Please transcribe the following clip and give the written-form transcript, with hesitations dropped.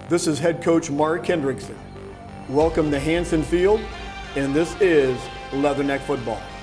This is head coach Mark Hendrickson. Welcome to Hanson Field, and this is Leatherneck Football.